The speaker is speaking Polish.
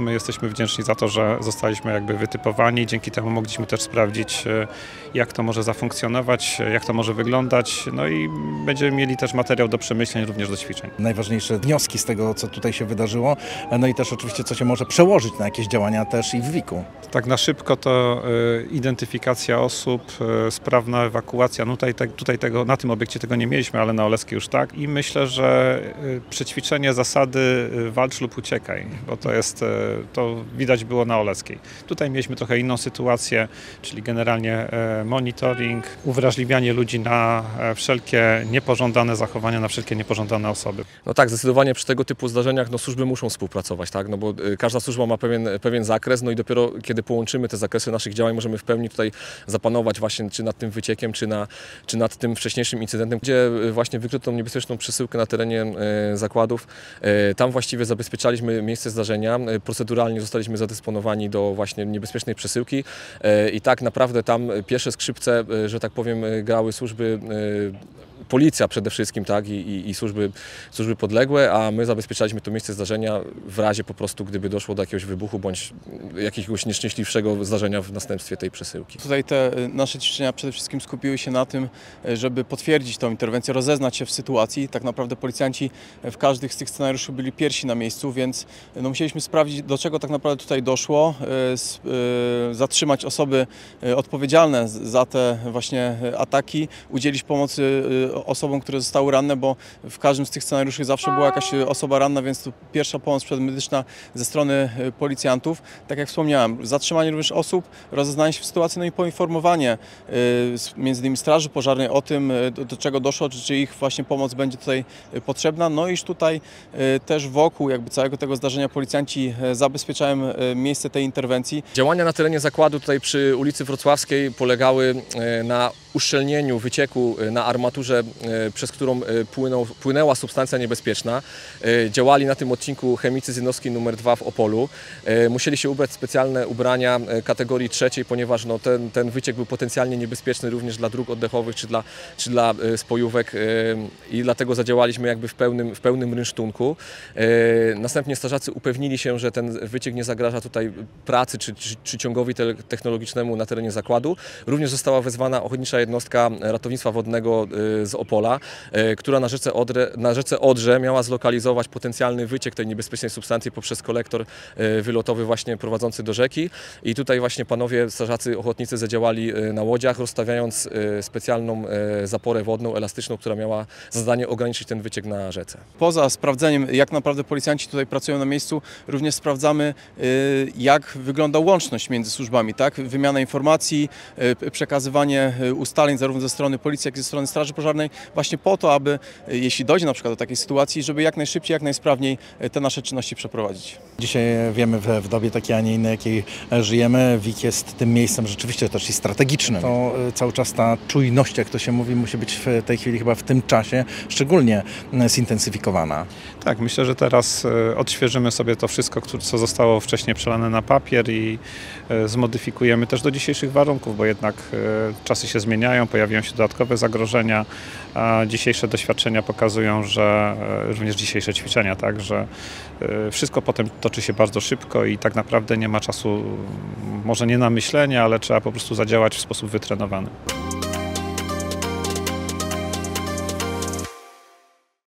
My jesteśmy wdzięczni za to, że zostaliśmy jakby wytypowani. Dzięki temu mogliśmy też sprawdzić, jak to może zafunkcjonować, jak to może wyglądać. No i będziemy mieli też materiał do przemyśleń, również do ćwiczeń. Najważniejsze wnioski z tego, co tutaj się wydarzyło, no i też oczywiście, co się może przełożyć na jakieś działania też i w WIK-u. Tak na szybko to identyfikacja osób, sprawna ewakuacja. No tutaj tego, na tym obiekcie tego nie mieliśmy, ale na Oleskiej już tak. I myślę, że przećwiczenie zasady walcz lub uciekaj, bo to widać było na Oleskiej. Tutaj mieliśmy trochę inną sytuację, czyli generalnie monitoring, uwrażliwianie ludzi na wszelkie niepożądane zachowania, na wszelkie niepożądane osoby. No tak, zdecydowanie przy tego typu zdarzeniach służby muszą współpracować, tak? No bo każda służba ma pewien zakres, no i dopiero kiedy połączymy te zakresy naszych działań, możemy w pełni tutaj zapanować właśnie czy nad tym wyciekiem, czy nad tym wcześniejszym incydentem, gdzie właśnie wykryto niebezpieczną przesyłkę na terenie zakładów. Tam właściwie zabezpieczaliśmy miejsce zdarzenia, proceduralnie zostaliśmy zadysponowani do właśnie niebezpiecznej przesyłki i tak naprawdę tam pierwsze skrzypce, że tak powiem, grały służby, policja przede wszystkim, tak, i służby podległe, a my zabezpieczaliśmy to miejsce zdarzenia w razie po prostu, gdyby doszło do jakiegoś wybuchu bądź jakiegoś nieszczęśliwszego zdarzenia w następstwie tej przesyłki. Tutaj te nasze ćwiczenia przede wszystkim skupiły się na tym, żeby potwierdzić tą interwencję, rozeznać się w sytuacji. Tak naprawdę policjanci w każdym z tych scenariuszy byli pierwsi na miejscu, więc musieliśmy sprawdzić, do czego tak naprawdę tutaj doszło, zatrzymać osoby odpowiedzialne za te właśnie ataki, udzielić pomocy osobom, które zostały ranne, bo w każdym z tych scenariuszy zawsze była jakaś osoba ranna, więc to pierwsza pomoc przedmedyczna ze strony policjantów. Tak jak wspomniałem, zatrzymanie również osób, rozeznanie się w sytuacji, no i poinformowanie między innymi Straży Pożarnej o tym, do czego doszło, czy ich właśnie pomoc będzie tutaj potrzebna. No iż tutaj też wokół jakby całego tego zdarzenia policjanci zabezpieczają miejsce tej interwencji. Działania na terenie zakładu tutaj przy ulicy Wrocławskiej polegały na uszczelnieniu wycieku na armaturze, przez którą płynęła substancja niebezpieczna. Działali na tym odcinku chemicy z jednostki nr 2 w Opolu. Musieli się ubrać specjalne ubrania kategorii trzeciej, ponieważ ten wyciek był potencjalnie niebezpieczny również dla dróg oddechowych czy dla spojówek i dlatego zadziałaliśmy jakby w pełnym rynsztunku. Następnie strażacy upewnili się, że ten wyciek nie zagraża tutaj pracy czy ciągowi technologicznemu na terenie zakładu. Również została wezwana ochotnicza jednostka ratownictwa wodnego z Opola, która na rzece Odrze miała zlokalizować potencjalny wyciek tej niebezpiecznej substancji poprzez kolektor wylotowy właśnie prowadzący do rzeki. I tutaj właśnie panowie strażacy ochotnicy zadziałali na łodziach, rozstawiając specjalną zaporę wodną, elastyczną, która miała za zadanie ograniczyć ten wyciek na rzece. Poza sprawdzeniem, jak naprawdę policjanci tutaj pracują na miejscu, również sprawdzamy, jak wygląda łączność między służbami, tak? Wymiana informacji, przekazywanie ustaleń zarówno ze strony policji, jak i ze strony Straży Pożarnej, właśnie po to, aby jeśli dojdzie na przykład do takiej sytuacji, żeby jak najszybciej, jak najsprawniej te nasze czynności przeprowadzić. Dzisiaj wiemy w dobie takiej, a nie innej, jakiej żyjemy, WIK jest tym miejscem rzeczywiście też i strategicznym. To cały czas ta czujność, jak to się mówi, musi być w tej chwili chyba w tym czasie szczególnie zintensyfikowana. Tak, myślę, że teraz odświeżymy sobie to wszystko, co zostało wcześniej przelane na papier i zmodyfikujemy też do dzisiejszych warunków, bo jednak czasy się zmieniają, pojawiają się dodatkowe zagrożenia, a dzisiejsze doświadczenia pokazują, że również dzisiejsze ćwiczenia, tak, że wszystko potem toczy się bardzo szybko i tak naprawdę nie ma czasu, może nie na myślenie, ale trzeba po prostu zadziałać w sposób wytrenowany.